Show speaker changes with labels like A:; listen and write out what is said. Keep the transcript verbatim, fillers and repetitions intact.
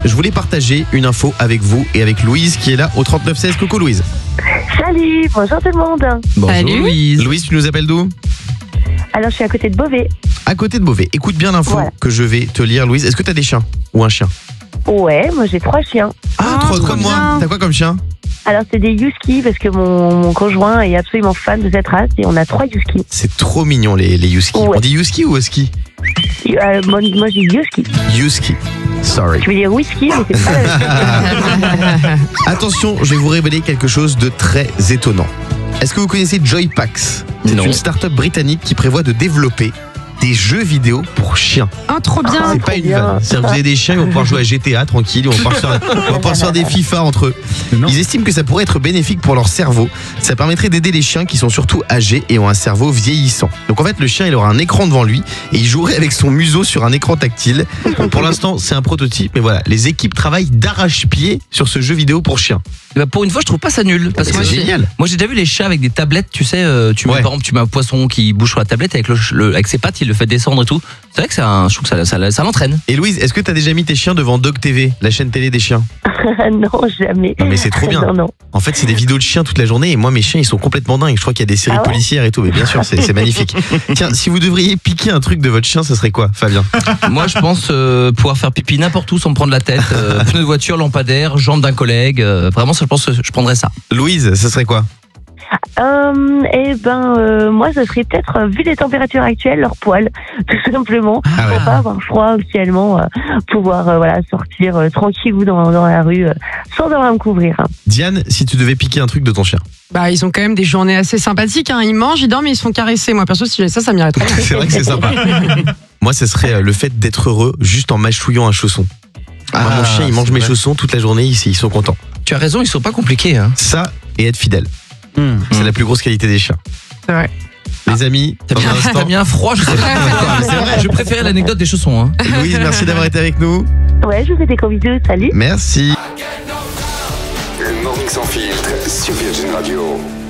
A: je voulais partager une info avec vous et avec Louise qui est là au trente-neuf seize. Coucou Louise.
B: Salut, bonjour tout le monde.
A: Bonjour
C: Salut.
A: Louise. Louise, tu nous appelles d'où?
B: Alors, je suis à côté de Beauvais.
A: À côté de Beauvais. Écoute bien l'info
B: Voilà.
A: que je vais te lire, Louise. Est-ce que tu as des chiens ou un chien?
B: Ouais, moi j'ai trois chiens.
A: Ah,
C: Ah,
A: trop
C: trop
A: comme moi.
C: bien.
A: T'as quoi comme chien?
B: Alors, c'est des huskies parce que mon, mon conjoint est absolument fan de cette race et on a trois huskies.
A: C'est trop mignon les, les Husky.
B: Ouais.
A: On dit Husky ou Husky?
B: Euh, moi, moi, je dis husky.
A: Husky. Sorry.
B: Je veux dire whisky, mais c'est pas la même chose.
A: Attention, je vais vous révéler quelque chose de très étonnant. Est-ce que vous connaissez Joypax? C'est
D: Non.
A: une start-up britannique qui prévoit de développer des jeux vidéo pour chiens.
C: Oh, trop bien.
B: Ah,
A: C'est
B: trop
A: pas une
B: bien.
A: vanne. C'est-à-dire que vous avez des chiens, ils vont pouvoir jouer à G T A tranquille, ils vont pouvoir se faire, ils vont pouvoir se faire des FIFA entre eux.
D: Non.
A: Ils estiment que ça pourrait être bénéfique pour leur cerveau. Ça permettrait d'aider les chiens qui sont surtout âgés et ont un cerveau vieillissant. Donc en fait, le chien, il aura un écran devant lui et il jouerait avec son museau sur un écran tactile. Pour l'instant, c'est un prototype, mais voilà, les équipes travaillent d'arrache-pied sur ce jeu vidéo pour chiens.
E: Bah, pour une fois, je trouve pas ça nul. Parce que
A: C'est
E: moi, j'ai-
A: génial.
E: Moi, j'ai déjà vu les chats avec des tablettes, tu sais, euh, tu mets,
A: Ouais.
E: par exemple, tu mets un poisson qui bouge sur la tablette avec, le, le- avec ses pattes, il le fait descendre et tout. C'est vrai que c'est un, je trouve que ça, ça, ça l'entraîne.
A: Et Louise, est-ce que tu as déjà mis tes chiens devant Dog T V, la chaîne télé des chiens?
B: Non, jamais.
A: Non, mais c'est trop bien.
B: Non, non.
A: En fait, c'est des vidéos de chiens toute la journée et moi, mes chiens, ils sont complètement dingues. Je crois qu'il y a des séries
B: Ah ouais
A: policières et tout, mais bien sûr, c'est c'est magnifique. Tiens, si vous devriez piquer un truc de votre chien, ça serait quoi, Fabien?
E: Moi, je pense euh, pouvoir faire pipi n'importe où sans me prendre la tête. Euh, pneu de voiture, lampadaire, jambe d'un collègue. euh, vraiment, ça, je pense que je prendrais ça.
A: Louise, ça serait quoi?
B: Euh, eh ben, euh, moi, ça serait peut-être, euh, vu les températures actuelles, leur poil, tout simplement.
A: Ah ouais.
B: Pour pas avoir froid officiellement, euh, pouvoir euh, voilà, sortir euh, tranquillou dans, dans la rue, euh, sans avoir à me couvrir. hein.
A: Diane, si tu devais piquer un truc de ton chien.
C: Bah, ils ont quand même des journées assez sympathiques. Hein. Ils mangent, ils dorment et ils se font caresser. Moi, perso, si j'avais ça, ça m'irait très bien.
A: C'est vrai que c'est sympa. Moi, ce serait euh, le fait d'être heureux juste en mâchouillant un chausson. Moi, mon
E: Ah,
A: chien, il mange
E: c'est
A: mes
E: vrai.
A: chaussons toute la journée, ils, ils sont contents.
E: Tu as raison, ils sont pas compliqués. Hein.
A: Ça, et être fidèle.
D: Hmm.
A: C'est la plus grosse qualité des chiens.
C: C'est vrai.
A: Les amis,
E: T'as
A: dans
E: bien,
A: un
E: t'as
A: instant.
E: bien froid, je sais pas.
A: C'est vrai.
E: Je préférais l'anecdote des chaussons. Hein.
A: Louise, merci d'avoir été avec nous.
B: Ouais, je vous fais des gros bisous. Salut.
A: Merci.
F: Le Morning Sans Filtre sur Virgin Radio.